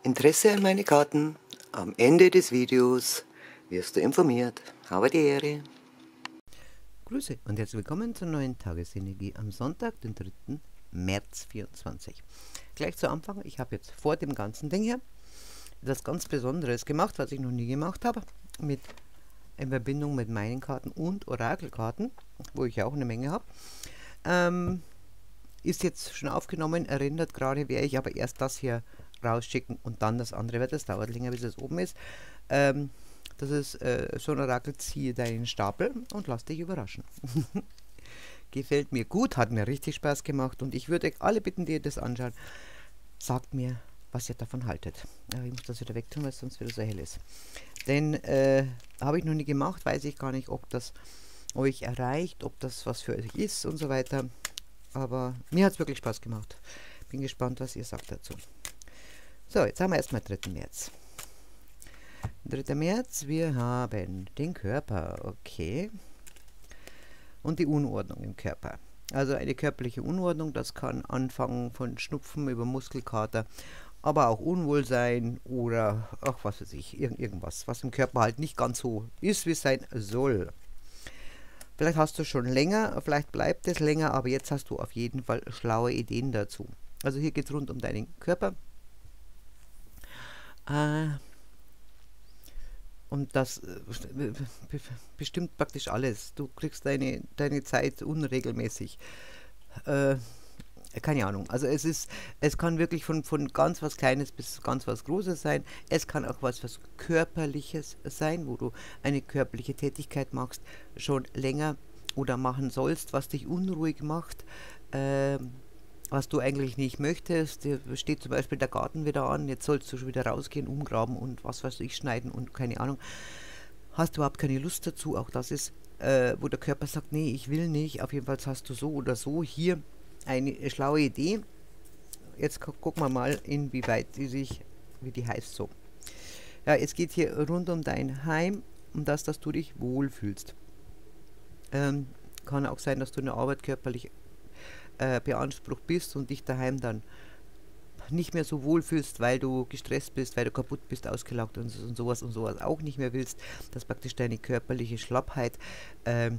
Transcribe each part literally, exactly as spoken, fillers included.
Interesse an meine Karten? Am Ende des Videos wirst du informiert. Habe die Ehre. Grüße und herzlich willkommen zur neuen Tagesenergie am Sonntag, den dritten März vierundzwanzig. Gleich zu Anfang, ich habe jetzt vor dem ganzen Ding hier etwas ganz Besonderes gemacht, was ich noch nie gemacht habe, mit, in Verbindung mit meinen Karten und Orakelkarten, wo ich ja auch eine Menge habe. Ähm, ist jetzt schon aufgenommen, erinnert gerade, werde ich aber erst das hier rausschicken und dann das andere, weil das dauert länger, bis es oben ist. Ähm, das ist äh, so ein Orakel, ziehe deinen Stapel und lass dich überraschen. Gefällt mir gut, hat mir richtig Spaß gemacht und ich würde alle bitten, die ihr das anschauen, sagt mir, was ihr davon haltet. Ja, ich muss das wieder wegtun, weil es sonst wieder so hell ist. Denn äh, habe ich noch nie gemacht, weiß ich gar nicht, ob das euch erreicht, ob das was für euch ist und so weiter. Aber mir hat es wirklich Spaß gemacht. Bin gespannt, was ihr sagt dazu. So, jetzt haben wir erstmal dritten März. dritter März, wir haben den Körper, okay. Und die Unordnung im Körper. Also eine körperliche Unordnung, das kann anfangen von Schnupfen über Muskelkater, aber auch Unwohlsein oder, ach was weiß ich, irgend, irgendwas, was im Körper halt nicht ganz so ist, wie es sein soll. Vielleicht hast du schon länger, vielleicht bleibt es länger, aber jetzt hast du auf jeden Fall schlaue Ideen dazu. Also hier geht es rund um deinen Körper. Äh, und das äh, bestimmt praktisch alles. Du kriegst deine, deine Zeit unregelmäßig. Äh, keine Ahnung. Also es ist, es kann wirklich von, von ganz was Kleines bis ganz was Großes sein. Es kann auch was, was Körperliches sein, wo du eine körperliche Tätigkeit machst, schon länger oder machen sollst, was dich unruhig macht. Ähm, was du eigentlich nicht möchtest. Dir steht zum Beispiel der Garten wieder an, jetzt sollst du schon wieder rausgehen, umgraben und was weiß ich, schneiden und keine Ahnung. Hast du überhaupt keine Lust dazu, auch das ist, äh, wo der Körper sagt, nee, ich will nicht, auf jeden Fall hast du so oder so hier eine schlaue Idee. Jetzt gu gucken wir mal, inwieweit die sich, wie die heißt so. Ja, es geht hier rund um dein Heim, um das, dass du dich wohlfühlst. Ähm, kann auch sein, dass du in der Arbeit körperlich Äh, beansprucht bist und dich daheim dann nicht mehr so wohl fühlst, weil du gestresst bist, weil du kaputt bist, ausgelaugt und, und sowas und sowas auch nicht mehr willst, dass praktisch deine körperliche Schlappheit ähm,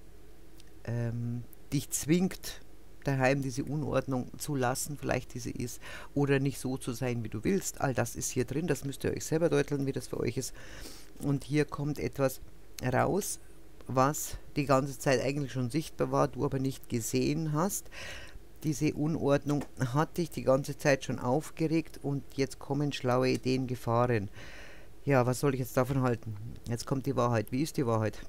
ähm, dich zwingt, daheim diese Unordnung zu lassen, vielleicht diese ist, oder nicht so zu sein, wie du willst. All das ist hier drin, das müsst ihr euch selber deuteln, wie das für euch ist. Und hier kommt etwas raus, was die ganze Zeit eigentlich schon sichtbar war, du aber nicht gesehen hast. Diese Unordnung hat dich die ganze Zeit schon aufgeregt und jetzt kommen schlaue Ideen gefahren. Ja, was soll ich jetzt davon halten? Jetzt kommt die Wahrheit. Wie ist die Wahrheit?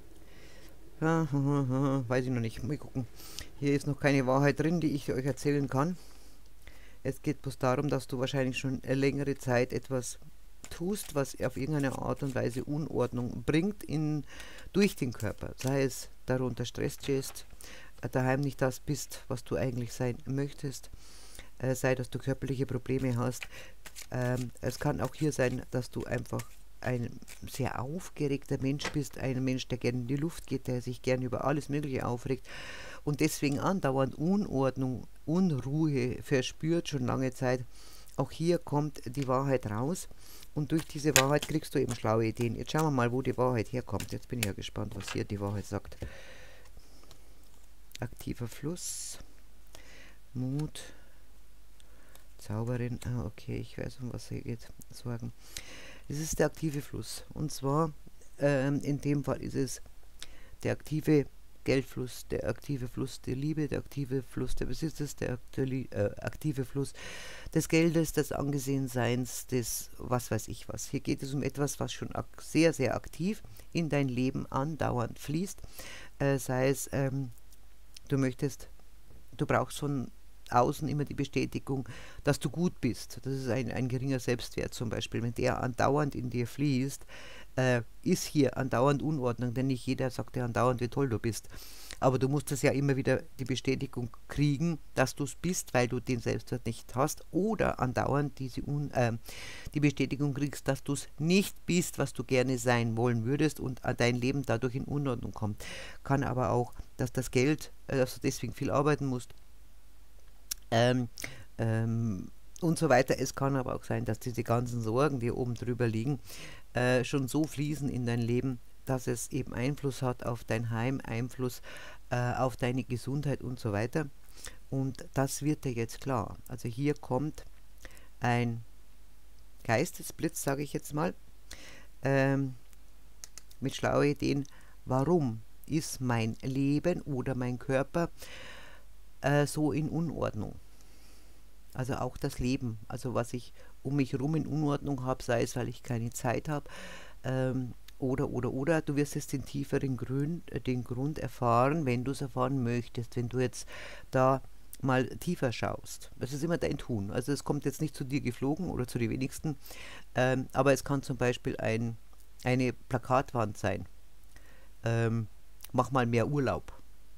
Ja, weiß ich noch nicht. Mal gucken. Hier ist noch keine Wahrheit drin, die ich euch erzählen kann. Es geht bloß darum, dass du wahrscheinlich schon eine längere Zeit etwas tust, was auf irgendeine Art und Weise Unordnung bringt in, durch den Körper. Sei es darunter Stress stehst, daheim nicht das bist, was du eigentlich sein möchtest, äh, sei, dass du körperliche Probleme hast. Ähm, es kann auch hier sein, dass du einfach ein sehr aufgeregter Mensch bist, ein Mensch, der gerne in die Luft geht, der sich gerne über alles Mögliche aufregt und deswegen andauernd Unordnung, Unruhe verspürt, schon lange Zeit. Auch hier kommt die Wahrheit raus und durch diese Wahrheit kriegst du eben schlaue Ideen. Jetzt schauen wir mal, wo die Wahrheit herkommt. Jetzt bin ich ja gespannt, was hier die Wahrheit sagt. Aktiver Fluss, Mut, Zauberin, ah okay, ich weiß, um was hier geht, Sorgen. Es ist der aktive Fluss und zwar, ähm, in dem Fall ist es der aktive Geldfluss, der aktive Fluss der Liebe, der aktive Fluss der Besitzes, der aktuelle, äh, aktive Fluss des Geldes, des Angesehenseins, des was weiß ich was. Hier geht es um etwas, was schon sehr, sehr aktiv in dein Leben andauernd fließt. Äh, sei es, ähm, du möchtest, du brauchst von außen immer die Bestätigung, dass du gut bist. Das ist ein, ein geringer Selbstwert zum Beispiel. Wenn der andauernd in dir fließt, äh, ist hier andauernd Unordnung, denn nicht jeder sagt dir andauernd, wie toll du bist. Aber du musst das ja immer wieder die Bestätigung kriegen, dass du es bist, weil du den Selbstwert nicht hast oder andauernd diese Un äh, die Bestätigung kriegst, dass du es nicht bist, was du gerne sein wollen würdest und dein Leben dadurch in Unordnung kommt. Kann aber auch, dass das Geld, äh, dass du deswegen viel arbeiten musst, ähm, ähm, und so weiter. Es kann aber auch sein, dass diese ganzen Sorgen, die oben drüber liegen, äh, schon so fließen in dein Leben, dass es eben Einfluss hat auf dein Heim, Einfluss äh, auf deine Gesundheit und so weiter. Und das wird dir jetzt klar. Also hier kommt ein Geistesblitz, sage ich jetzt mal, ähm, mit schlauen Ideen. Warum ist mein Leben oder mein Körper äh, so in Unordnung? Also auch das Leben, also was ich um mich herum in Unordnung habe, sei es, weil ich keine Zeit habe, ähm, oder, oder, oder, du wirst jetzt den tieferen Grund, äh, den Grund erfahren, wenn du es erfahren möchtest, wenn du jetzt da mal tiefer schaust. Das ist immer dein Tun. Also es kommt jetzt nicht zu dir geflogen oder zu den wenigsten, ähm, aber es kann zum Beispiel ein, eine Plakatwand sein. Ähm, mach mal mehr Urlaub,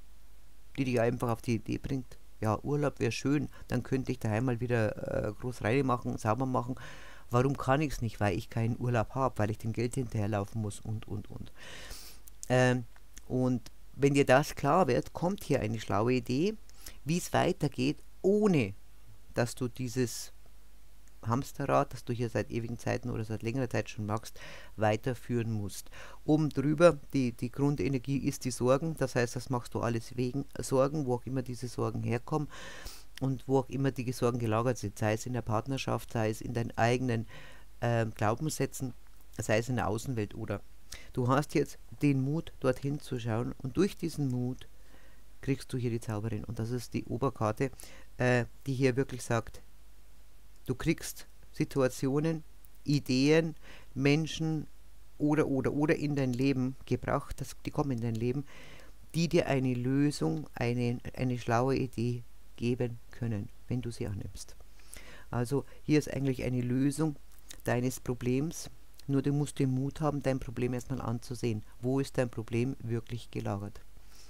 die dich einfach auf die Idee bringt. Ja, Urlaub wäre schön, dann könnte ich daheim mal wieder äh, groß reinmachen, sauber machen. Warum kann ich es nicht? Weil ich keinen Urlaub habe, weil ich dem Geld hinterherlaufen muss und, und, und. Ähm, und wenn dir das klar wird, kommt hier eine schlaue Idee, wie es weitergeht, ohne dass du dieses Hamsterrad, das du hier seit ewigen Zeiten oder seit längerer Zeit schon magst, weiterführen musst. Oben drüber, die, die Grundenergie ist die Sorgen, das heißt, das machst du alles wegen Sorgen, wo auch immer diese Sorgen herkommen und wo auch immer die Sorgen gelagert sind, sei es in der Partnerschaft, sei es in deinen eigenen äh, Glaubenssätzen, sei es in der Außenwelt oder. Du hast jetzt den Mut, dorthin zu schauen und durch diesen Mut kriegst du hier die Zauberin und das ist die Oberkarte, äh, die hier wirklich sagt, du kriegst Situationen, Ideen, Menschen oder, oder, oder in dein Leben gebracht, das, die kommen in dein Leben, die dir eine Lösung, eine, eine schlaue Idee geben können, wenn du sie annimmst. Also hier ist eigentlich eine Lösung deines Problems, nur du musst den Mut haben, dein Problem erstmal anzusehen. Wo ist dein Problem wirklich gelagert?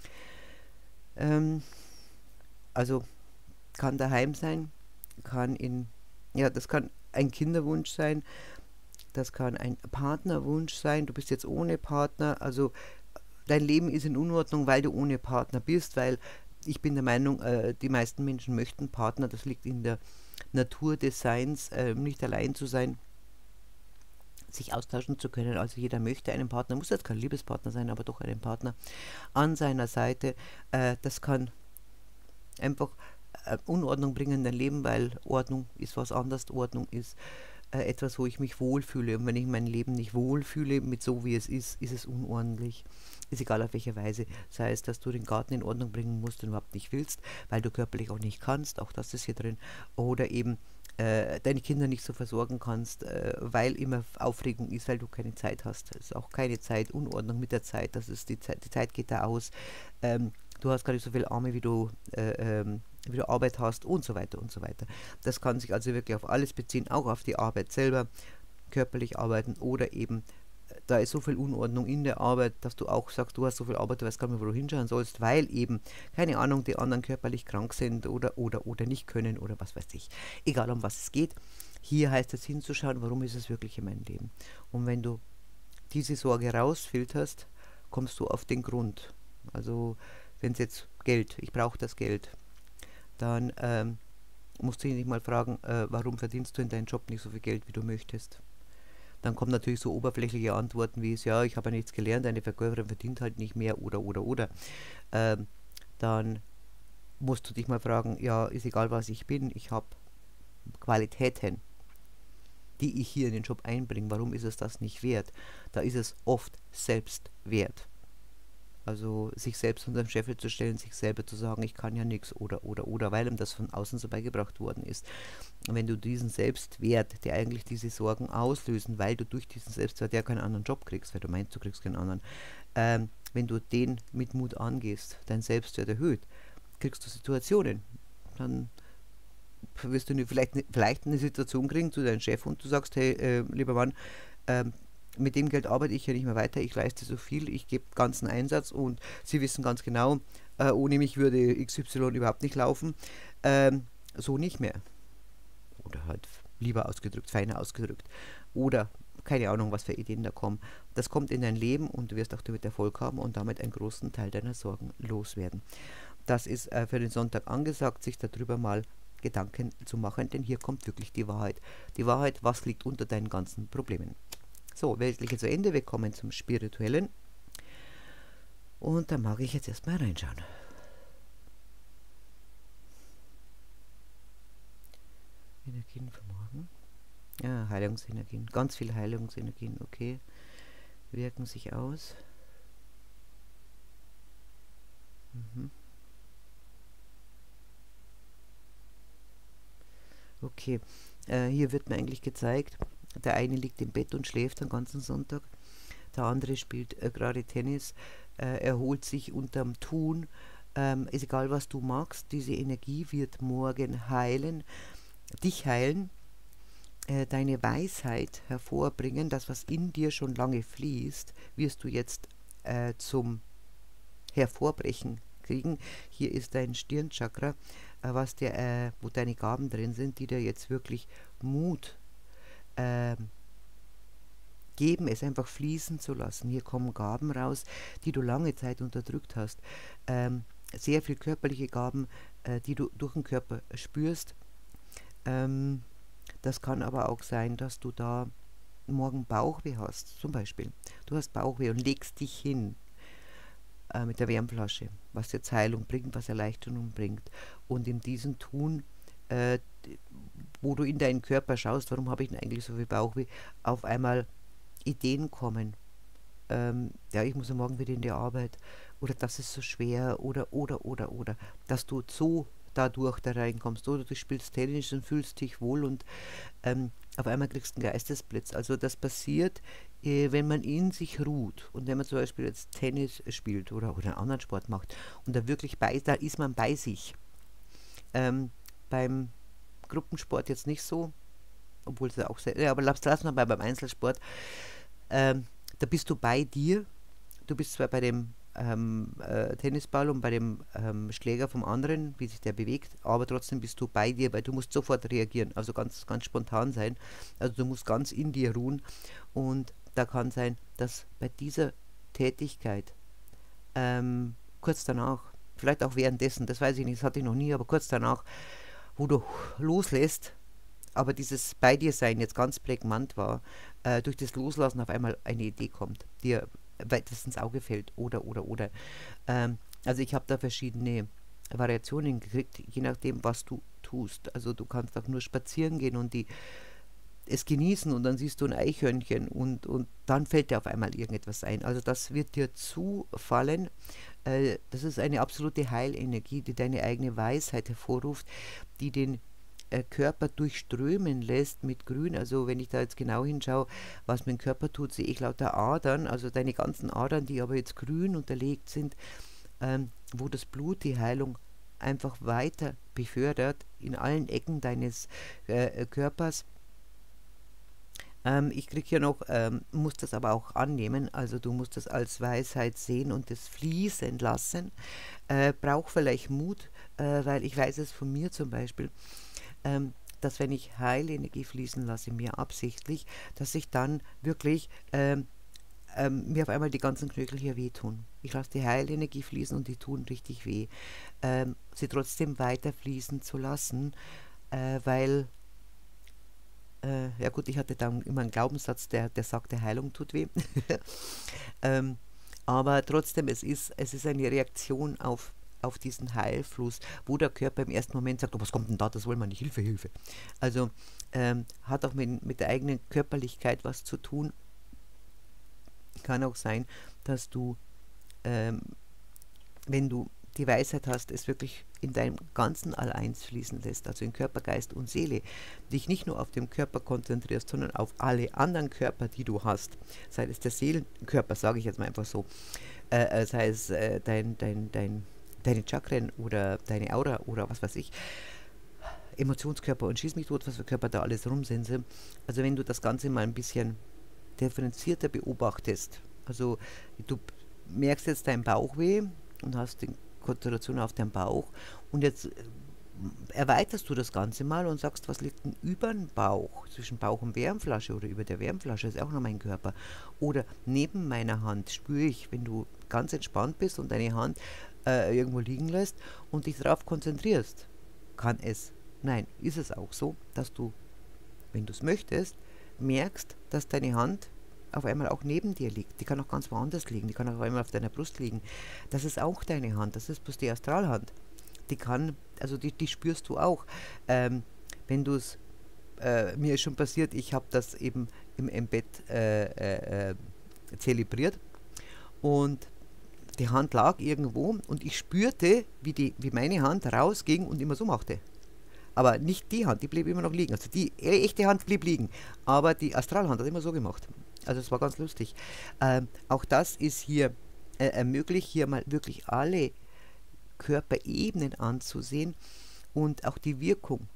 Ähm, also kann daheim sein, kann in, ja, das kann ein Kinderwunsch sein, das kann ein Partnerwunsch sein, du bist jetzt ohne Partner, also dein Leben ist in Unordnung, weil du ohne Partner bist, weil ich bin der Meinung, äh, die meisten Menschen möchten Partner, das liegt in der Natur des Seins, äh, nicht allein zu sein, sich austauschen zu können. Also jeder möchte einen Partner, muss jetzt kein Liebespartner sein, aber doch einen Partner an seiner Seite. Äh, das kann einfach äh, Unordnung bringen in dein Leben, weil Ordnung ist was anderes. Ordnung ist äh, etwas, wo ich mich wohlfühle. Und wenn ich mein Leben nicht wohlfühle mit so, wie es ist, ist es unordentlich. Ist egal auf welche Weise. Sei es, dass du den Garten in Ordnung bringen musst und überhaupt nicht willst, weil du körperlich auch nicht kannst. Auch das ist hier drin. Oder eben äh, deine Kinder nicht so versorgen kannst, äh, weil immer Aufregung ist, weil du keine Zeit hast. Es ist auch keine Zeit, Unordnung mit der Zeit. Das ist die Zeit, die Zeit geht da aus. Ähm, du hast gar nicht so viel Arme, wie du, äh, ähm, wie du Arbeit hast und so weiter und so weiter. Das kann sich also wirklich auf alles beziehen, auch auf die Arbeit selber, körperlich arbeiten oder eben, äh, da ist so viel Unordnung in der Arbeit, dass du auch sagst, du hast so viel Arbeit, du weißt gar nicht mehr, wo du hinschauen sollst, weil eben, keine Ahnung, die anderen körperlich krank sind oder, oder, oder nicht können oder was weiß ich. Egal, um was es geht. Hier heißt es hinzuschauen, warum ist es wirklich in meinem Leben. Und wenn du diese Sorge rausfilterst, kommst du auf den Grund. Also wenn es jetzt Geld, ich brauche das Geld, dann ähm, musst du dich nicht mal fragen, äh, warum verdienst du in deinem Job nicht so viel Geld, wie du möchtest. Dann kommen natürlich so oberflächliche Antworten wie es, ja, ich habe ja nichts gelernt, eine Verkäuferin verdient halt nicht mehr oder, oder, oder. Ähm, dann musst du dich mal fragen, ja, ist egal, was ich bin, ich habe Qualitäten, die ich hier in den Job einbringe. Warum ist es das nicht wert? Da ist es oft selbst wert. Also sich selbst unter den Scheffel zu stellen, sich selber zu sagen, ich kann ja nichts oder, oder, oder, weil ihm das von außen so beigebracht worden ist. Und wenn du diesen Selbstwert, der eigentlich diese Sorgen auslösen, weil du durch diesen Selbstwert ja keinen anderen Job kriegst, weil du meinst, du kriegst keinen anderen, ähm, wenn du den mit Mut angehst, dein Selbstwert erhöht, kriegst du Situationen. Dann wirst du vielleicht, vielleicht eine Situation kriegen zu deinem Chef und du sagst, hey, äh, lieber Mann, ähm, mit dem Geld arbeite ich ja nicht mehr weiter, ich leiste so viel, ich gebe ganzen Einsatz und Sie wissen ganz genau, äh, ohne mich würde X Y überhaupt nicht laufen. Ähm, so nicht mehr. Oder halt lieber ausgedrückt, feiner ausgedrückt. Oder keine Ahnung, was für Ideen da kommen. Das kommt in dein Leben und du wirst auch damit Erfolg haben und damit einen großen Teil deiner Sorgen loswerden. Das ist äh, für den Sonntag angesagt, sich darüber mal Gedanken zu machen, denn hier kommt wirklich die Wahrheit. Die Wahrheit, was liegt unter deinen ganzen Problemen. So, Weltliche zu Ende, wir kommen zum Spirituellen. Und da mag ich jetzt erstmal reinschauen. Energien für morgen. Ja, Heilungsenergien. Ganz viele Heilungsenergien, okay. Wirken sich aus. Mhm. Okay, äh, hier wird mir eigentlich gezeigt, der eine liegt im Bett und schläft den ganzen Sonntag. Der andere spielt äh, gerade Tennis, äh, erholt sich unterm Tun. Ähm, ist egal, was du magst, diese Energie wird morgen heilen, dich heilen, äh, deine Weisheit hervorbringen. Das, was in dir schon lange fließt, wirst du jetzt äh, zum Hervorbrechen kriegen. Hier ist dein Stirnchakra, äh, was dir, äh, wo deine Gaben drin sind, die dir jetzt wirklich Mut äh, geben, es einfach fließen zu lassen. Hier kommen Gaben raus, die du lange Zeit unterdrückt hast. Ähm, sehr viel körperliche Gaben, äh, die du durch den Körper spürst. Ähm, das kann aber auch sein, dass du da morgen Bauchweh hast, zum Beispiel. Du hast Bauchweh und legst dich hin äh, mit der Wärmflasche, was jetzt Heilung bringt, was Erleichterung bringt. Und in diesem Tun, äh, wo du in deinen Körper schaust, warum habe ich denn eigentlich so viel Bauchweh, auf einmal Ideen kommen. Ähm, ja, ich muss ja morgen wieder in die Arbeit. Oder das ist so schwer. Oder, oder, oder, oder. Dass du so dadurch da reinkommst. Oder du spielst Tennis und fühlst dich wohl und ähm, auf einmal kriegst du einen Geistesblitz. Also das passiert, äh, wenn man in sich ruht. Und wenn man zum Beispiel jetzt Tennis spielt oder, oder einen anderen Sport macht und da wirklich bei, da ist man bei sich. Ähm, beim Gruppensport jetzt nicht so, obwohl es ja auch sehr, ja, aber lass lassen wir mal beim Einzelsport. Ähm, da bist du bei dir. Du bist zwar bei dem ähm, äh, Tennisball und bei dem ähm, Schläger vom anderen, wie sich der bewegt, aber trotzdem bist du bei dir, weil du musst sofort reagieren, also ganz, ganz spontan sein. Also du musst ganz in dir ruhen und da kann sein, dass bei dieser Tätigkeit ähm, kurz danach, vielleicht auch währenddessen, das weiß ich nicht, das hatte ich noch nie, aber kurz danach, wo du loslässt, aber dieses Bei dir sein jetzt ganz prägnant war, äh, durch das Loslassen auf einmal eine Idee kommt, dir weitest ins Auge fällt oder, oder, oder. Ähm, also ich habe da verschiedene Variationen gekriegt, je nachdem, was du tust. Also du kannst auch nur spazieren gehen und die es genießen und dann siehst du ein Eichhörnchen und, und dann fällt dir auf einmal irgendetwas ein. Also das wird dir zufallen. Äh, das ist eine absolute Heilenergie, die deine eigene Weisheit hervorruft, die den äh, Körper durchströmen lässt mit Grün. Also wenn ich da jetzt genau hinschaue, was mein Körper tut, sehe ich lauter Adern, also deine ganzen Adern, die aber jetzt grün unterlegt sind, ähm, wo das Blut die Heilung einfach weiter befördert in allen Ecken deines äh, Körpers. Ähm, ich kriege hier noch, ähm, muss das aber auch annehmen, also du musst das als Weisheit sehen und das fließen lassen. Äh, brauch vielleicht Mut, äh, weil ich weiß es von mir zum Beispiel, ähm, dass wenn ich Heilenergie fließen lasse, mir absichtlich, dass ich dann wirklich ähm, ähm, mir auf einmal die ganzen Knöchel hier wehtun. Ich lasse die Heilenergie fließen und die tun richtig weh. Ähm, sie trotzdem weiter fließen zu lassen, äh, weil Äh, ja gut, ich hatte dann immer einen Glaubenssatz, der, der sagte, Heilung tut weh. ähm, aber trotzdem, es ist, es ist eine Reaktion auf, auf diesen Heilfluss, wo der Körper im ersten Moment sagt, oh, was kommt denn da, das wollen wir nicht, Hilfe, Hilfe. Also ähm, hat auch mit, mit der eigenen Körperlichkeit was zu tun. Kann auch sein, dass du, ähm, wenn du die Weisheit hast, es wirklich in deinem ganzen All-Eins fließen lässt, also in Körper, Geist und Seele, dich nicht nur auf den Körper konzentrierst, sondern auf alle anderen Körper, die du hast, sei es der Seelenkörper, sage ich jetzt mal einfach so, äh, sei es äh, dein, dein, dein, deine Chakren oder deine Aura oder was weiß ich, Emotionskörper und schieß mich tot, was für Körper da alles rum sind. Also wenn du das Ganze mal ein bisschen differenzierter beobachtest, also du merkst jetzt dein Bauchweh und hast den Konzentration auf den Bauch und jetzt äh, erweiterst du das Ganze mal und sagst, was liegt denn über dem Bauch, zwischen Bauch und Wärmflasche oder über der Wärmflasche, ist auch noch mein Körper. Oder neben meiner Hand spüre ich, wenn du ganz entspannt bist und deine Hand äh, irgendwo liegen lässt und dich darauf konzentrierst, kann es Nein, ist es auch so, dass du, wenn du es möchtest, merkst, dass deine Hand auf einmal auch neben dir liegt. Die kann auch ganz woanders liegen, die kann auch auf einmal auf deiner Brust liegen. Das ist auch deine Hand, das ist bloß die Astralhand. Die kann, also die, die spürst du auch. Ähm, wenn du es, äh, mir ist schon passiert, ich habe das eben im, im Bett äh, äh, äh, zelebriert und die Hand lag irgendwo und ich spürte, wie, die, wie meine Hand rausging und immer so machte. Aber nicht die Hand, die blieb immer noch liegen. Also die echte Hand blieb liegen, aber die Astralhand hat immer so gemacht. Also es war ganz lustig. Ähm, auch das ist hier äh, möglich, hier mal wirklich alle Körperebenen anzusehen und auch die Wirkung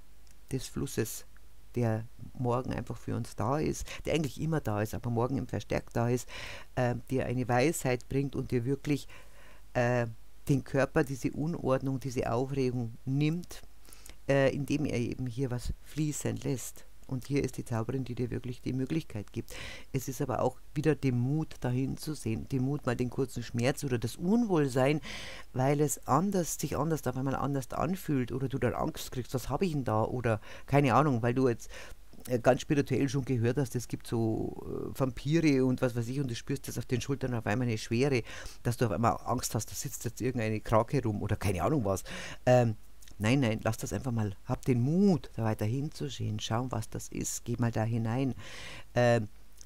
des Flusses, der morgen einfach für uns da ist, der eigentlich immer da ist, aber morgen im verstärkt da ist, äh, dir eine Weisheit bringt und dir wirklich äh, den Körper, diese Unordnung, diese Aufregung nimmt, äh, indem er eben hier was fließen lässt. Und hier ist die Zauberin, die dir wirklich die Möglichkeit gibt. Es ist aber auch wieder den Mut, dahin zu sehen. Den Mut, mal den kurzen Schmerz oder das Unwohlsein, weil es anders, sich anders auf einmal anders anfühlt oder du dann Angst kriegst, was habe ich denn da? Oder keine Ahnung, weil du jetzt äh, ganz spirituell schon gehört hast, es gibt so äh, Vampire und was weiß ich und du spürst jetzt auf den Schultern auf einmal eine Schwere, dass du auf einmal Angst hast, da sitzt jetzt irgendeine Krake rum oder keine Ahnung was. Ähm, Nein, nein, lass das einfach mal. Hab den Mut, da weiter hinzusehen. Schau, was das ist. Geh mal da hinein. Ähm,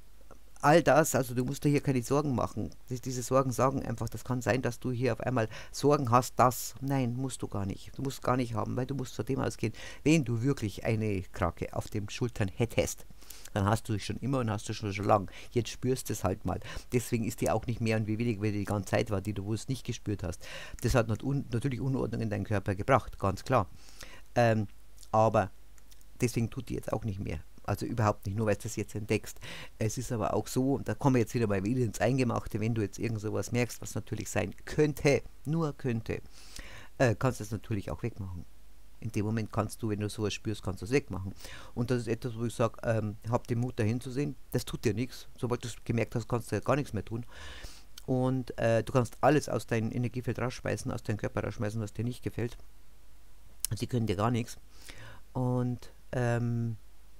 all das, also du musst dir hier keine Sorgen machen. Die- Diese Sorgen sagen einfach, das kann sein, dass du hier auf einmal Sorgen hast, das. Nein, musst du gar nicht. Du musst gar nicht haben, weil du musst von dem ausgehen, wenn du wirklich eine Krake auf den Schultern hättest. Dann hast du dich schon immer und hast du schon schon lang. Jetzt spürst du es halt mal. Deswegen ist die auch nicht mehr und wie weniger, wie die die ganze Zeit war, die du wo es nicht gespürt hast. Das hat nat un natürlich Unordnung in deinen Körper gebracht, ganz klar. Ähm, aber deswegen tut die jetzt auch nicht mehr. Also überhaupt nicht, nur weil du das jetzt entdeckst. Es ist aber auch so, und da kommen wir jetzt wieder mal wieder ins Eingemachte, wenn du jetzt irgend sowas merkst, was natürlich sein könnte, nur könnte, äh, kannst du es natürlich auch wegmachen. In dem Moment kannst du, wenn du sowas spürst, kannst du es wegmachen. Und das ist etwas, wo ich sage, ähm, hab den Mut dahin zu sehen, das tut dir nichts. Sobald du es gemerkt hast, kannst du ja gar nichts mehr tun. Und äh, du kannst alles aus deinem Energiefeld rausschmeißen, aus deinem Körper rausschmeißen, was dir nicht gefällt. Sie können dir gar nichts. Und ähm,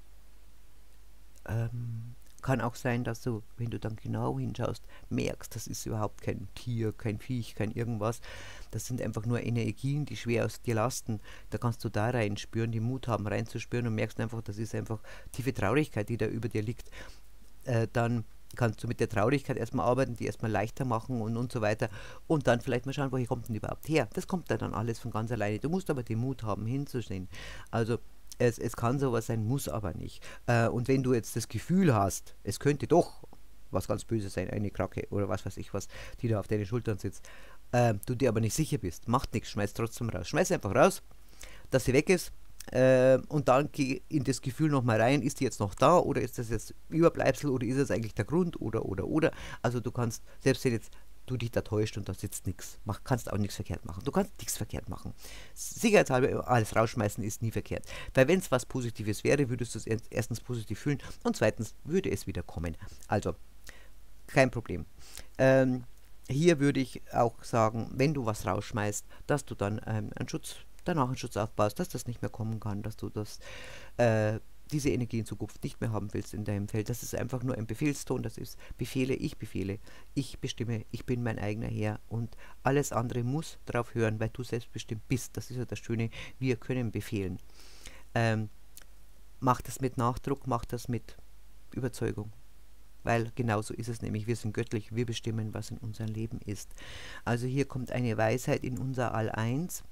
ähm, kann auch sein, dass du, wenn du dann genau hinschaust, merkst, das ist überhaupt kein Tier, kein Viech, kein irgendwas. Das sind einfach nur Energien, die schwer aus dir lasten. Da kannst du da reinspüren, die Mut haben, reinzuspüren und merkst einfach, das ist einfach tiefe Traurigkeit, die da über dir liegt. Äh, dann kannst du mit der Traurigkeit erstmal arbeiten, die erstmal leichter machen und, und so weiter. Und dann vielleicht mal schauen, woher kommt denn die überhaupt her? Das kommt da dann alles von ganz alleine. Du musst aber den Mut haben, hinzusehen. Also es, es kann sowas sein, muss aber nicht. Äh, und wenn du jetzt das Gefühl hast, es könnte doch was ganz Böses sein, eine Krake oder was weiß ich was, die da auf deinen Schultern sitzt, äh, du dir aber nicht sicher bist, macht nichts, schmeiß trotzdem raus. Schmeiß einfach raus, dass sie weg ist. Äh, und dann geh in das Gefühl nochmal rein, ist die jetzt noch da oder ist das jetzt Überbleibsel oder ist es eigentlich der Grund oder oder oder. Also du kannst, selbst wenn jetzt du dich da täuscht und da sitzt nichts, kannst auch nichts verkehrt machen. Du kannst nichts verkehrt machen. Sicherheitshalber alles rausschmeißen ist nie verkehrt. Weil wenn es was Positives wäre, würdest du es erstens positiv fühlen und zweitens würde es wieder kommen. Also kein Problem. Ähm, hier würde ich auch sagen, wenn du was rausschmeißt, dass du dann ähm, einen Schutz, danach einen Schutz aufbaust, dass das nicht mehr kommen kann, dass du das, äh, diese Energie in Zukunft nicht mehr haben willst in deinem Feld. Das ist einfach nur ein Befehlston, das ist Befehle, ich befehle, ich bestimme, ich bin mein eigener Herr und alles andere muss drauf hören, weil du selbstbestimmt bist. Das ist ja das Schöne, wir können befehlen. Ähm, mach das mit Nachdruck, mach das mit Überzeugung. Weil genauso ist es nämlich, wir sind göttlich, wir bestimmen, was in unserem Leben ist. Also hier kommt eine Weisheit in unser All-Eins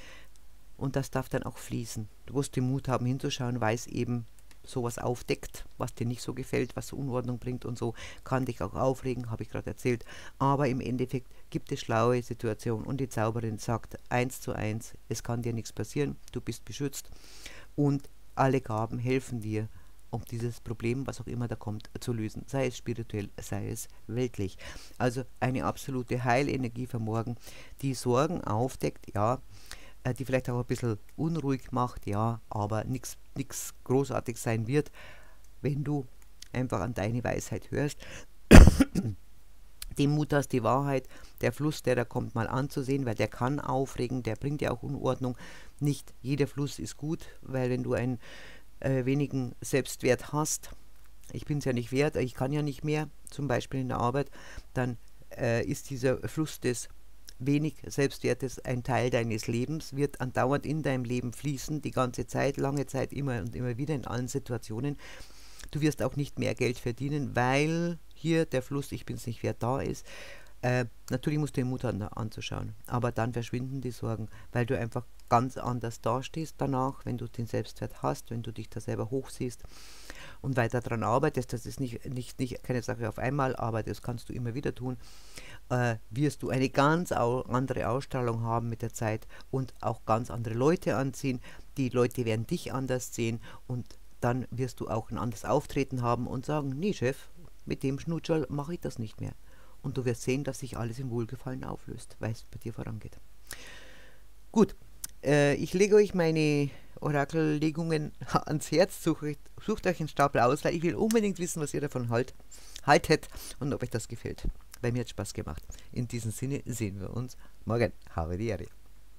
und das darf dann auch fließen. Du musst den Mut haben hinzuschauen, weil es eben sowas aufdeckt, was dir nicht so gefällt, was so Unordnung bringt und so, kann dich auch aufregen, habe ich gerade erzählt. Aber im Endeffekt gibt es schlaue Situationen und die Zauberin sagt eins zu eins, es kann dir nichts passieren, du bist beschützt und alle Gaben helfen dir, um dieses Problem, was auch immer da kommt, zu lösen. Sei es spirituell, sei es weltlich. Also eine absolute Heilenergie von morgen, die Sorgen aufdeckt, ja, äh, die vielleicht auch ein bisschen unruhig macht, ja, aber nichts großartig sein wird, wenn du einfach an deine Weisheit hörst, den Mut hast, die Wahrheit, der Fluss, der da kommt, mal anzusehen, weil der kann aufregen, der bringt ja auch Unordnung. Nicht jeder Fluss ist gut, weil wenn du einen äh, wenigen Selbstwert hast, ich bin es ja nicht wert, ich kann ja nicht mehr, zum Beispiel in der Arbeit, dann äh, ist dieser Fluss des wenig Selbstwertes ein Teil deines Lebens, wird andauernd in deinem Leben fließen, die ganze Zeit, lange Zeit, immer und immer wieder in allen Situationen. Du wirst auch nicht mehr Geld verdienen, weil hier der Fluss, ich bin es nicht wert, da ist. Äh, natürlich musst du den Mut an, anzuschauen, aber dann verschwinden die Sorgen, weil du einfach ganz anders dastehst danach, wenn du den Selbstwert hast, wenn du dich da selber hochsiehst und weiter daran arbeitest. Das ist nicht, nicht, nicht keine Sache auf einmal, aber das kannst du immer wieder tun. Äh, wirst du eine ganz au andere Ausstrahlung haben mit der Zeit und auch ganz andere Leute anziehen. Die Leute werden dich anders sehen und dann wirst du auch ein anderes Auftreten haben und sagen, nee Chef, mit dem Schnutscherl mache ich das nicht mehr. Und du wirst sehen, dass sich alles im Wohlgefallen auflöst, weil es bei dir vorangeht. Gut, äh, ich lege euch meine Orakellegungen ans Herz, sucht, sucht euch einen Stapel aus, weil ich will unbedingt wissen, was ihr davon halt, haltet und ob euch das gefällt. Bei mir hat es Spaß gemacht. In diesem Sinne sehen wir uns morgen. Habe die Ehre.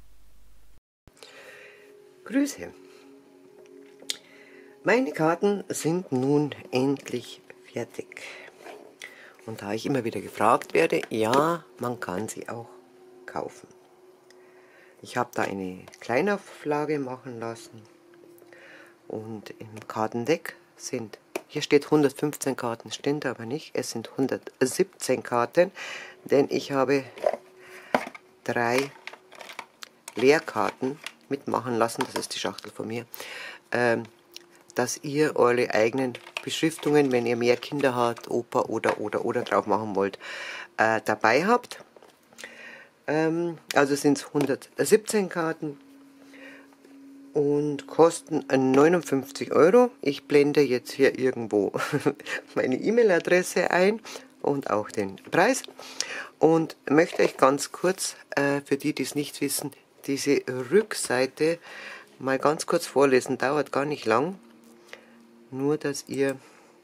Grüße. Meine Karten sind nun endlich fertig. Und da ich immer wieder gefragt werde, ja, man kann sie auch kaufen. Ich habe da eine Kleinauflage machen lassen. Und im Kartendeck sind, hier steht hundertfünfzehn Karten, stimmt aber nicht, es sind hundertsiebzehn Karten, denn ich habe drei Leerkarten mitmachen lassen, das ist die Schachtel von mir, ähm, dass ihr eure eigenen Beschriftungen, wenn ihr mehr Kinder habt, Opa oder oder oder drauf machen wollt, äh, dabei habt. Ähm, also sind es hundertsiebzehn Karten und kosten neunundfünfzig Euro. Ich blende jetzt hier irgendwo meine E-Mail-Adresse ein und auch den Preis und möchte euch ganz kurz, äh, für die, die es nicht wissen, diese Rückseite mal ganz kurz vorlesen. Dauert gar nicht lang. Nur, dass ihr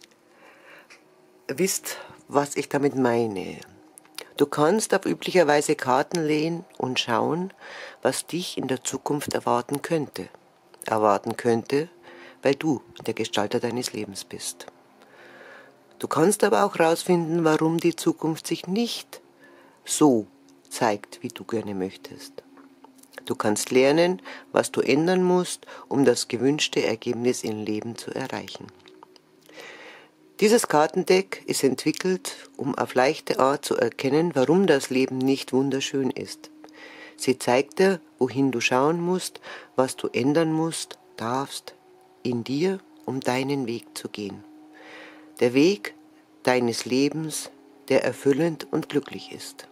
wisst, was ich damit meine. Du kannst auf üblicherweise Karten lehnen und schauen, was dich in der Zukunft erwarten könnte. Erwarten könnte, weil du der Gestalter deines Lebens bist. Du kannst aber auch herausfinden, warum die Zukunft sich nicht so zeigt, wie du gerne möchtest. Du kannst lernen, was du ändern musst, um das gewünschte Ergebnis im Leben zu erreichen. Dieses Kartendeck ist entwickelt, um auf leichte Art zu erkennen, warum das Leben nicht wunderschön ist. Sie zeigt dir, wohin du schauen musst, was du ändern musst, darfst, in dir, um deinen Weg zu gehen. Der Weg deines Lebens, der erfüllend und glücklich ist.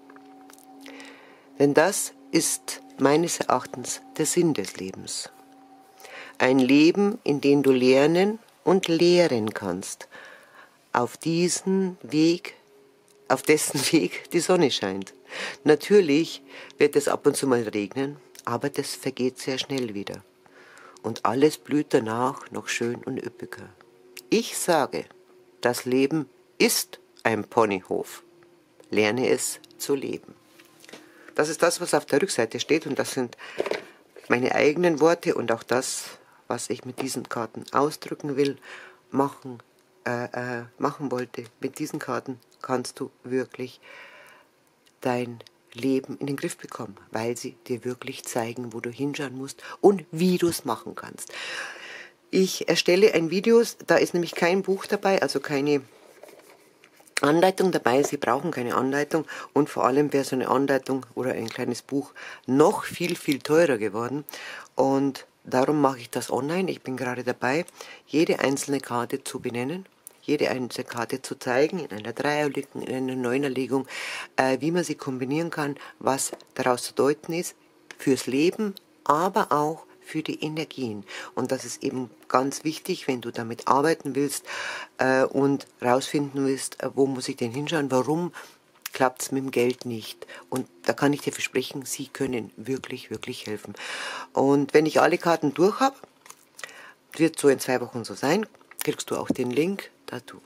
Denn das ist meines Erachtens der Sinn des Lebens. Ein Leben, in dem du lernen und lehren kannst, auf diesen Weg, auf dessen Weg die Sonne scheint. Natürlich wird es ab und zu mal regnen, aber das vergeht sehr schnell wieder. Und alles blüht danach noch schön und üppiger. Ich sage, das Leben ist ein Ponyhof. Lerne es zu leben. Das ist das, was auf der Rückseite steht und das sind meine eigenen Worte und auch das, was ich mit diesen Karten ausdrücken will, machen, äh, äh, machen wollte. Mit diesen Karten kannst du wirklich dein Leben in den Griff bekommen, weil sie dir wirklich zeigen, wo du hinschauen musst und wie du es machen kannst. Ich erstelle ein Video, da ist nämlich kein Buch dabei, also keine Anleitung dabei. Sie brauchen keine Anleitung und vor allem wäre so eine Anleitung oder ein kleines Buch noch viel, viel teurer geworden und darum mache ich das online. Ich bin gerade dabei, jede einzelne Karte zu benennen, jede einzelne Karte zu zeigen, in einer Dreierlegung, in einer Neunerlegung, äh, wie man sie kombinieren kann, was daraus zu deuten ist, fürs Leben, aber auch für die Energien. Und das ist eben ganz wichtig, wenn du damit arbeiten willst äh, und rausfinden willst, äh, wo muss ich denn hinschauen, warum klappt es mit dem Geld nicht. Und da kann ich dir versprechen, sie können wirklich, wirklich helfen. Und wenn ich alle Karten durch habe, wird so in zwei Wochen so sein, kriegst du auch den Link dazu. Da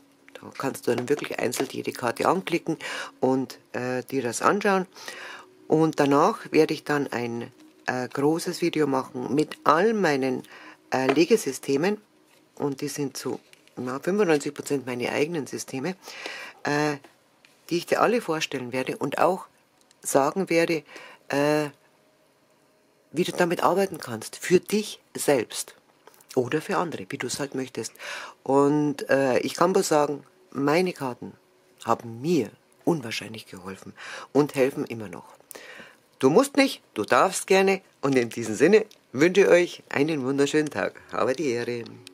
Da kannst du dann wirklich einzeln jede Karte anklicken und äh, dir das anschauen. Und danach werde ich dann ein äh, großes Video machen mit all meinen äh, Legesystemen. Und die sind zu ja, fünfundneunzig Prozent meine eigenen Systeme, äh, die ich dir alle vorstellen werde und auch sagen werde, äh, wie du damit arbeiten kannst, für dich selbst oder für andere, wie du es halt möchtest. Und äh, ich kann bloß sagen, meine Karten haben mir unwahrscheinlich geholfen und helfen immer noch. Du musst nicht, du darfst gerne und in diesem Sinne wünsche ich euch einen wunderschönen Tag. Habe die Ehre.